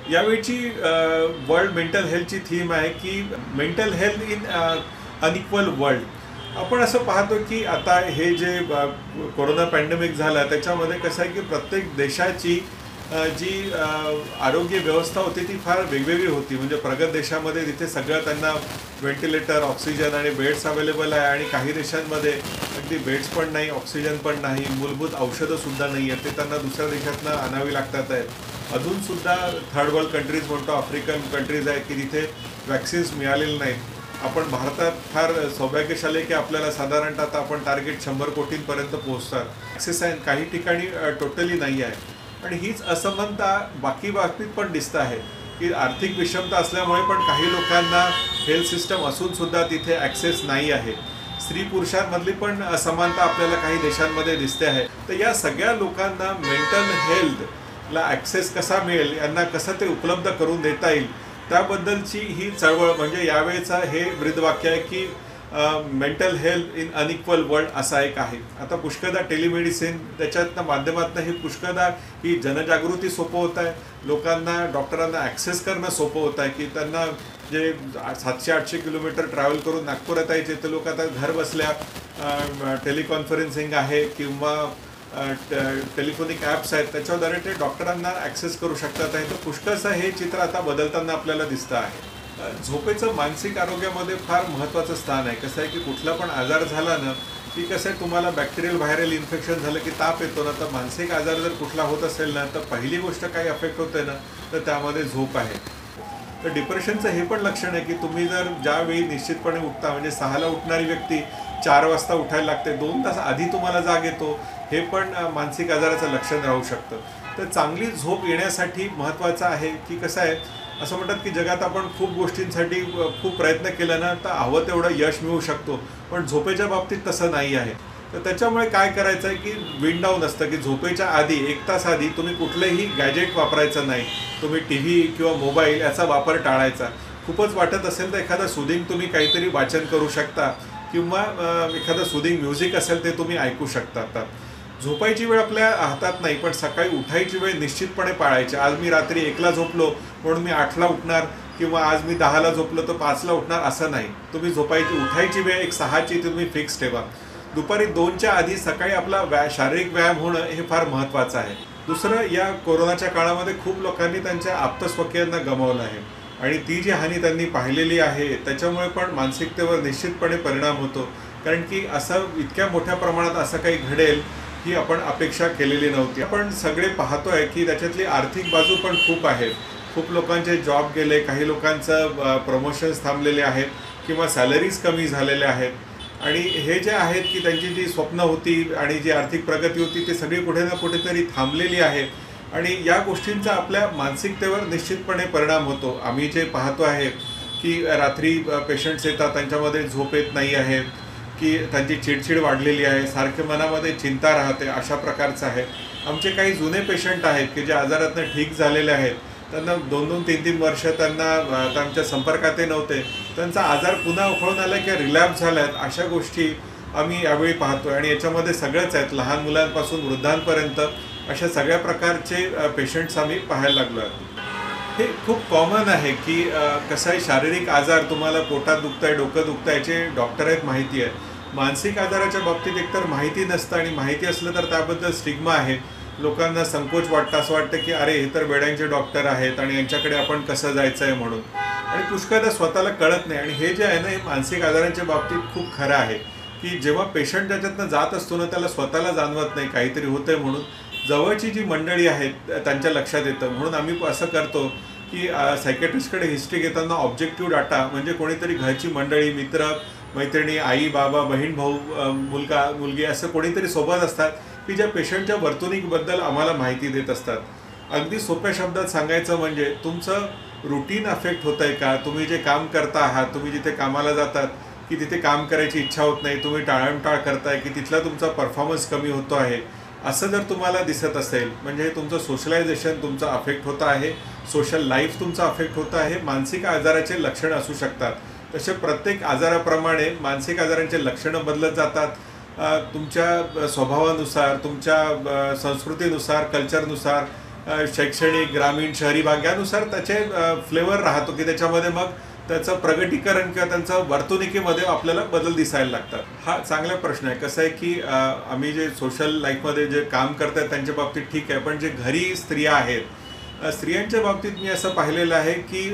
यावेळची world mental हेल्थची theme आहे की mental health in unequal world. आपण असं पाहतो की आता हे जे कोरोना पॅन्डेमिक झाला त्याच्यामध्ये कसं आहे की प्रत्येक देशाची जी आरोग्य व्यवस्था होती ती फार वेगवेगळी होती. म्हणजे प्रगत देशामध्ये तिथे सगळं त्यांना व्हेंटिलेटर, ऑक्सिजन आणि बेड्स अवेलेबल आहे, आणि काही देशांमध्ये अगदी बेड्स पण नाही, ऑक्सिजन पण नाही, मूलभूत औषधंसुद्धा नाही आहेत, ते त्यांना दुसऱ्या देशातनं आणावी लागतात आहेत. अजूनसुद्धा थर्ड वर्ल्ड कंट्रीज म्हणतो, आफ्रिकन कंट्रीज आहेत की तिथे वॅक्सिन्स मिळालेले नाहीत. आपण भारतात फार सौभाग्यशाली की आपल्याला साधारणतः आता आपण टार्गेट 100 कोटींपर्यंत पोहोचतात. ॲक्सेस आहे, काही ठिकाणी टोटली नाही आहे. आणि हीच असमानता बाकी बाबतीत पण दिसतं आहे की आर्थिक विषमता असल्यामुळे पण काही लोकांना हेल्थ सिस्टम असूनसुद्धा तिथे ॲक्सेस नाही आहे. स्त्री पुरुषांमधली पण असमानता आपल्याला काही देशांमध्ये दिसते आहे. तर या सगळ्या लोकांना मेंटल हेल्थला ॲक्सेस कसा मिळेल, यांना कसं ते उपलब्ध करून देता येईल, त्याबद्दलची ही चळवळ. म्हणजे यावेळेचं हे ब्रीदवाक्य आहे की mental health in unequal world असा एक आहे. आता पुष्कळदा टेलिमेडिसिन त्याच्यातनं माध्यमातून ही पुष्कळदा ही जनजागृती सोपं होत आहे. लोकांना डॉक्टरांना ॲक्सेस करणं सोपं होत आहे की त्यांना जे 700-800 किलोमीटर ट्रॅव्हल करून नागपुरात यायचे ते लोक आता घर बसल्या टेलिकॉन्फरन्सिंग आहे किंवा टेलिफोनिक ॲप्स आहेत त्याच्याद्वारे ते डॉक्टरांना ॲक्सेस करू शकतात आहे. तर पुष्कळसं हे चित्र आता बदलताना आपल्याला दिसतं आहे. झोपेचं मानसिक आरोग्यामध्ये फार महत्त्वाचं स्थान आहे. कसं आहे की कुठला पण आजार झाला ना की कसं आहे, तुम्हाला बॅक्टेरियल व्हायरल इन्फेक्शन झालं की ताप येतो ना, तर मानसिक आजार जर कुठला होत असेल ना तर पहिली गोष्ट काही अफेक्ट होते ना तर त्यामध्ये झोप आहे. तर डिप्रेशनचं हे पण लक्षण आहे की तुम्ही जर ज्यावेळी निश्चितपणे उठता, म्हणजे 6ला उठणारी व्यक्ती 4 वाजता उठायला लागते, 2 तास आधी तुम्हाला जाग येतो, हे पण मानसिक आजाराचं लक्षण राहू शकतं. तर चांगली झोप येण्यासाठी महत्त्वाचं आहे की कसं आहे, असं म्हणतात की जगात आपण खूप गोष्टींसाठी खूप प्रयत्न केला ना तर हवं तेवढं यश मिळू शकतो, पण झोपेच्या बाबतीत तसं नाही आहे. तर त्याच्यामुळे काय करायचं आहे की विंड डाऊन असतं की झोपेच्या आधी 1 तास आधी तुम्ही कुठलंही गॅजेट वापरायचं नाही. तुम्ही टी व्ही किंवा मोबाईल याचा वापर टाळायचा. खूपच वाटत असेल तर एखादं सुदिंग तुम्ही काहीतरी वाचन करू शकता किंवा एखादं सुदिंग म्युझिक असेल ते तुम्ही ऐकू शकता. आता झोपायची वेळ आपल्या हातात नाही, पण सकाळी उठायची वेळ निश्चितपणे पाळायची. आज मी रात्री 1ला झोपलो म्हणून मी 8ला उठणार, किंवा आज मी 10ला झोपलो तर 5ला उठणार, असं नाही. तुम्ही उठायची वेळ एक 6ची तुम्ही फिक्स ठेवा. दुपारी 2च्या आधी सकाळी आपला शारीरिक व्यायाम होणं हे फार महत्त्वाचं आहे. दुसरं, या कोरोनाच्या काळामध्ये खूप लोकांनी त्यांच्या आप्तस्वकीयांना गमावलं आहे, आणि ती जी हानी त्यांनी पाहिलेली आहे त्याच्यामुळे पण मानसिकतेवर निश्चितपणे परिणाम होतो. कारण की असं इतक्या मोठ्या प्रमाणात असं काही घडेल ही आपण अपेक्षा केलेली नव्हती. आपण सगळे पाहतोय की त्याच्यातली आर्थिक बाजू पण खूप आहे. खूप लोकांचे जॉब गेले, काही लोकांचं प्रमोशन्स थांबलेले आहेत किंवा सॅलरीज कमी झालेल्या आहेत, आणि हे जे आहेत की त्यांची जी स्वप्न होती आणि जी आर्थिक प्रगती होती ती सगळी कुठे ना कुठेतरी थांबलेली आहे, आणि या गोष्टींचा आपल्या मानसिकतेवर निश्चितपणे परिणाम होतो. आम्ही जे पाहतो आहे की रात्री पेशंट्स येतात, त्यांच्यामध्ये झोप येत नाही आहे, की त्यांची चिडचिड वाढलेली आहे, सारखे मनामध्ये चिंता राहते, अशा प्रकारचं आहे. आमचे काही जुने पेशंट आहेत की जे आजारातनं ठीक झालेले आहेत, त्यांना 2-2, 3-3 वर्ष त्यांना आमच्या संपर्कात नव्हते, त्यांचा आजार पुन्हा उखळून आला किंवा रिलॅप्स झाला आहेत, अशा गोष्टी आम्ही यावेळी पाहतो. आणि याच्यामध्ये सगळंच आहेत, लहान मुलांपासून वृद्धांपर्यंत अशा सगळ्या प्रकारचे पेशंट्स आम्ही पाहायला लागलो आहोत. हे खूप कॉमन आहे की कसं आहे, शारीरिक आजार, तुम्हाला पोटात दुखतं आहे, डोकं दुखतं आहे, याचे डॉक्टर आहेत, माहिती आहे. मानसिक आजाराच्या बाबतीत एकतर माहिती नसतं, आणि माहिती असलं तर त्याबद्दल स्टिग्मा आहे. लोकांना संकोच वाटतं, असं वाटतं की अरे हे तर वेड्यांचे डॉक्टर आहेत आणि यांच्याकडे आपण कसं जायचं आहे म्हणून, आणि पुष्कळदा स्वतःला कळत नाही. आणि हे जे आहे ना, हे मानसिक आजारांच्या बाबतीत खूप खरं आहे की जेव्हा पेशंट त्याच्यातनं जात असतो ना, त्याला स्वतःला जाणवत नाही काहीतरी होतं आहे म्हणून. जवळची जी मंडळी आहेत त्यांच्या लक्षात येतं. म्हणून आम्ही असं करतो की सायकॅट्रिस्टकडे हिस्ट्री घेताना ऑब्जेक्टिव्ह डाटा, म्हणजे कोणीतरी घरची मंडळी, मित्र मैत्रिणी, आई बाबा, बहीण भाऊ, मुलगा मुलगी, असं कोणीतरी सोबत असतात की ज्या पेशंटच्या वर्तणुकीबद्दल आम्हाला माहिती देत असतात. अगदी सोप्या शब्दात सांगायचं म्हणजे तुमचं रुटीन अफेक्ट होतं आहे का, तुम्ही जे काम करता आहात, तुम्ही जिथे कामाला जातात की तिथे काम करायची इच्छा होत नाही, तुम्ही टाळमटाळ करताय की तिथला तुमचा परफॉर्मन्स कमी होतो आहे, असं जर तुम्हाला दिसत असेल, म्हणजे तुमचं सोशलायझेशन तुमचं अफेक्ट होतं आहे, सोशल लाईफ तुमचं अफेक्ट होतं आहे, मानसिक आजाराचे लक्षणं असू शकतात. तसे प्रत्येक आजाराप्रमाणे मानसिक आजारांचे लक्षणं बदलत जातात. तुमच्या स्वभावानुसार, तुमच्या संस्कृतीनुसार, कल्चरनुसार, शैक्षणिक, ग्रामीण, शहरी भाग यानुसार त्याचे फ्लेवर राहतो की त्याच्यामध्ये मग त्याचं प्रगटीकरण किंवा त्यांचं वर्तणुकीमध्ये आपल्याला बदल दिसायला लागतात. हा चांगला प्रश्न आहे. कसं आहे की आम्ही जे सोशल लाईफमध्ये जे काम करतात त्यांच्या बाबतीत ठीक आहे, पण जे घरी स्त्रिया आहेत, स्त्रियांच्या बाबतीत मी असं पाहिलेलं आहे की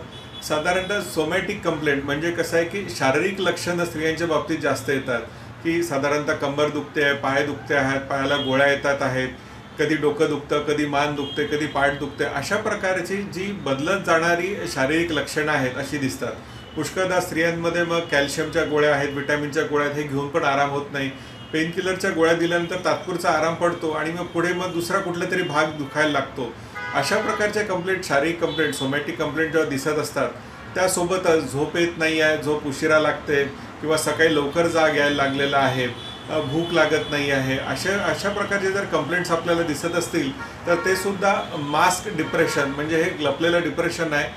साधारणतः सोमॅटिक कंप्लेंट म्हणजे कसं आहे की शारीरिक लक्षणं स्त्रियांच्या बाबतीत जास्त येतात की साधारणतः कंबर दुखते आहे, पाय दुखते आहेत, पायाला गोळ्या येतात आहेत, कधी डोकं दुखतं, कधी मान दुखते, कधी पाठ दुखते. अशा प्रकारची जी बदलत जाणारी शारीरिक लक्षणं आहेत अशी दिसतात. पुष्कळदा स्त्रियांमध्ये मग कॅल्शियमच्या गोळ्या आहेत, विटॅमिनच्या गोळ्या आहेत, हे घेऊन पण आराम होत नाही. पेनकिलरच्या गोळ्या दिल्यानंतर तात्पुरता आराम पडतो आणि मग पुढे मग दुसरा कुठला तरी भाग दुखायला लागतो. अशा प्रकारच्या कंप्लेंट, शारीरिक कंप्लेंट, सोमॅटिक कंप्लेंट जेव्हा दिसत असतात त्यासोबतच झोप येत नाही आहे, झोप उशिरा लागते किंवा सकाळी लवकर जाग यायला लागलेला आहे, भूक लागत नाही आहे, अशा प्रकारचे जर कंप्लेंट्स आपल्याला दिसत असतील तर ते सुद्धा मास्क डिप्रेशन म्हणजे हे लपलेलं डिप्रेशन आहे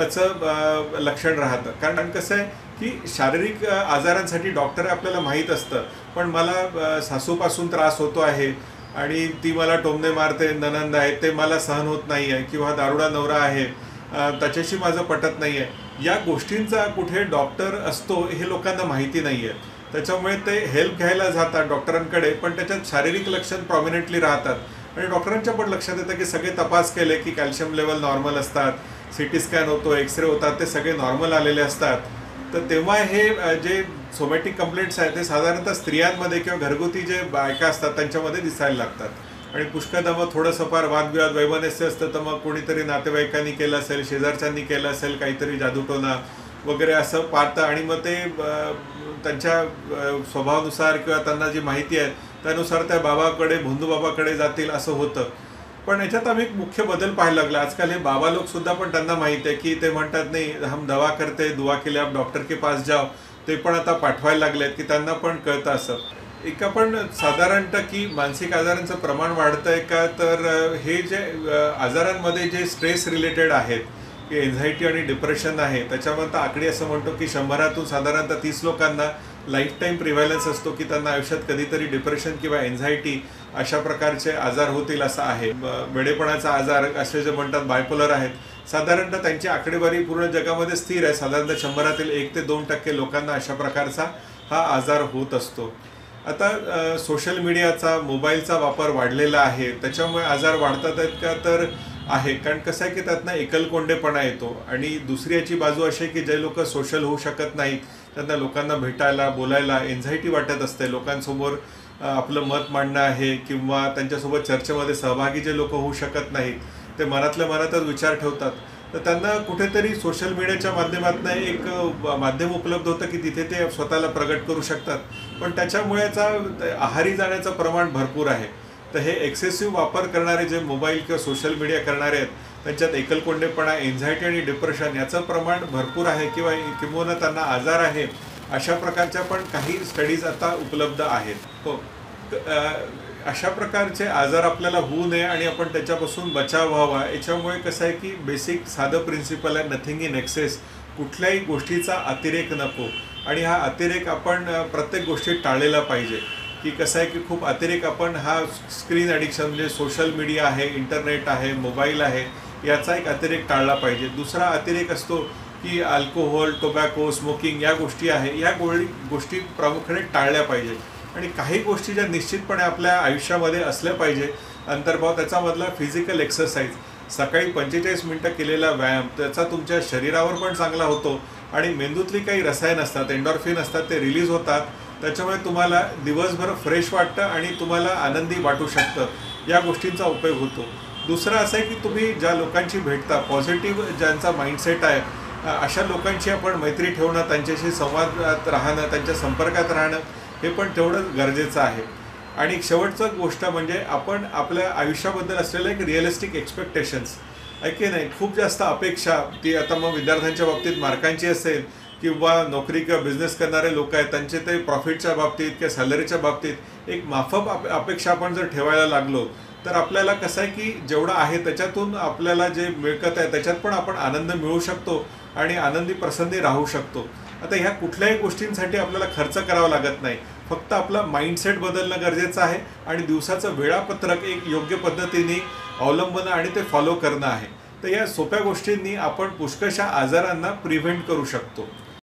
त्याचं लक्षण राहतं. कारण कसं आहे की शारीरिक आजारांसाठी डॉक्टर आपल्याला माहीत असतं, पण मला सासूपासून त्रास होतो आहे आणि ती मला टोमणे मारते, नणंद आहे, ते मला सहन होत नाही आहे, किंवा दारुडा नवरा आहे त्याच्याशी माझं पटत नाही आहे, या गोष्टींचा कुठे डॉक्टर असतो हे लोकांना माहिती नाही आहे. त्याच्यामुळे ते हेल्प घ्यायला जातात डॉक्टरांकडे, पण त्याच्यात शारीरिक लक्षण प्रॉमिनंटली राहतात आणि डॉक्टरांच्या पण लक्षात येतं की सगळे तपास केले की कॅल्शियम लेवल नॉर्मल असतात, CT स्कॅन होतो, एक्सरे होतात, ते सगळे नॉर्मल आलेले असतात. तर तेव्हा हे जे सोमॅटिक कंप्लेंट्स आहेत ते साधारणतः स्त्रियांमध्ये किंवा घरगुती जे बायका असतात त्यांच्यामध्ये दिसायला लागतात. आणि पुष्कळदा मग थोडंसं फार वादविवाद वैमनस्य असतं तर मग कोणीतरी नातेवाईकांनी केलं असेल, शेजारच्यांनी केलं असेल, काहीतरी जादूटोना वगैरे असं पाहतं आणि मग ते त्यांच्या स्वभावानुसार किंवा त्यांना जी माहिती आहे त्यानुसार त्या बाबाकडे, भोंदूबाबाकडे जातील असं होतं. पण याच्यात आम्ही एक मुख्य बदल पाहायला लागला. आजकाल हे बाबा लोक सुद्धा पण त्यांना माहिती आहे की ते म्हणतात नाही हम दवा करते, दुआ केले आप डॉक्टर के पास जाओ, ते पण आता पाठवायला लागलेत की त्यांना पण कळतं असं. एक आपण साधारणतः की मानसिक आजारांचं प्रमाण वाढतं आहे का, तर हे जे आजारांमध्ये जे स्ट्रेस रिलेटेड आहेत की एन्झायटी आणि डिप्रेशन आहे त्याच्यामध्ये आकडी असं म्हणतो की 100तून साधारणतः 30 लोकांना लाईफ टाईम प्रिव्हॅलन्स असतो की त्यांना आयुष्यात कधीतरी डिप्रेशन किंवा एन्झायटी अशा प्रकारचे आजार होतील असं आहे. वेडेपणाचा आजार असे जे म्हणतात बायपोलर आहेत, साधारणतः त्यांची आकडेवारी पूर्ण जगामध्ये स्थिर आहे. साधारणतः 100तील 1 ते 2% लोकांना अशा प्रकारचा हा आजार होत असतो. आता सोशल मीडियाचा, मोबाईलचा वापर वाढलेला आहे, त्याच्यामुळे आजार वाढतात आहेत का, तर आहे. कारण कसं आहे की त्यातनं एकलकोंडेपणा येतो. आणि दुसरी याची बाजू अशी आहे की जे लोक सोशल होऊ शकत नाहीत त्यांना लोकांना भेटायला, बोलायला एन्झायटी वाटत असते. लोकांसमोर आपलं मत मांडणं आहे किंवा त्यांच्यासोबत चर्चेमध्ये सहभागी जे लोक होऊ शकत नाहीत ते मनातल्या मनातच विचार ठेवतात, तर त्यांना कुठेतरी सोशल मीडियाच्या माध्यमातून एक माध्यम उपलब्ध होतं की तिथे ते स्वतःला प्रगट करू शकतात. पण त्याच्यामुळेचा आहारी जाण्याचं प्रमाण भरपूर आहे. तर हे एक्सेसिव्ह वापर करणारे जे मोबाईल किंवा सोशल मीडिया करणारे आहेत त्यांच्यात एकलकोंडेपणा, एन्झायटी आणि डिप्रेशन याचं प्रमाण भरपूर आहे किंवा किंबहुना त्यांना आजार आहे अशा प्रकारच्या पण काही स्टडीज आता उपलब्ध आहेत. हो, अशा प्रकारचे आजार आपल्याला होऊ नये आणि आपण त्याच्यापासून बचाव व्हावा याच्यामुळे कसं आहे की बेसिक साधं प्रिन्सिपल आहे, नथिंग इन एक्सेस. कुठल्याही गोष्टीचा अतिरेक नको आणि हा अतिरेक आपण प्रत्येक गोष्टीत टाळलेला पाहिजे. की कसं आहे की खूप अतिरेक आपण हा स्क्रीन ॲडिक्शन म्हणजे सोशल मीडिया आहे, इंटरनेट आहे, मोबाईल आहे, याचा एक अतिरेक टाळला पाहिजे. दुसरा अतिरेक असतो की अल्कोहोल, टोबॅको, स्मोकिंग या गोष्टी आहे, या गोष्टी प्रामुख्याने टाळल्या पाहिजे. आणि काही गोष्टी ज्या निश्चितपणे आपल्या आयुष्यामध्ये असल्या पाहिजे अंतर्भाव त्याच्यामधला फिजिकल एक्सरसाइज. सकाळी 45 मिनटं केलेला व्यायाम त्याचा तुमच्या शरीरावर पण चांगला होतो आणि मेंदूतली काही रसायन असतात, एंडॉर्फिन असतात, ते रिलीज होतात. त्याच्यामुळे तुम्हाला दिवसभर फ्रेश वाटतं आणि तुम्हाला आनंदी वाटू शकतं. या गोष्टींचा उपयोग होतो. दुसरं असं आहे की तुम्ही ज्या लोकांशी भेटता, पॉझिटिव्ह ज्यांचा माइंडसेट आहे अशा लोकांशी आपण मैत्री ठेवणं, त्यांच्याशी संवादात राहणं, त्यांच्या संपर्कात राहणं हे पण तेवढंच गरजेचं आहे. आणि शेवटचं गोष्ट म्हणजे आपण आपल्या आयुष्याबद्दल असलेलं एक रिअलिस्टिक एक्सपेक्टेशन्स आहे की नाही. खूप जास्त अपेक्षा, ती आता मग विद्यार्थ्यांच्या बाबतीत मार्कांची असेल किंवा नोकरी किंवा बिझनेस करणारे लोक आहेत त्यांचे ते प्रॉफिटच्या बाबतीत किंवा सॅलरीच्या बाबतीत एक माफक अपेक्षा आपण जर ठेवायला लागलो तर आपल्याला कसं आहे की जेवढं आहे त्याच्यातून आपल्याला जे मिळकत आहे त्याच्यात पण आपण आनंद मिळवू शकतो आणि आनंदी प्रसन्नी राहू शकतो. आता ह्या कुठल्याही गोष्टींसाठी आपल्याला खर्च करावा लागत नाही, फक्त आपला माइंडसेट बदलणं गरजेचं आहे आणि दिवसाचं वेळापत्रक एक योग्य पद्धतीने अवलंबणं आणि ते फॉलो करणं आहे. तर या सोप्या गोष्टींनी आपण पुष्कळशा आजारांना प्रिव्हेंट करू शकतो.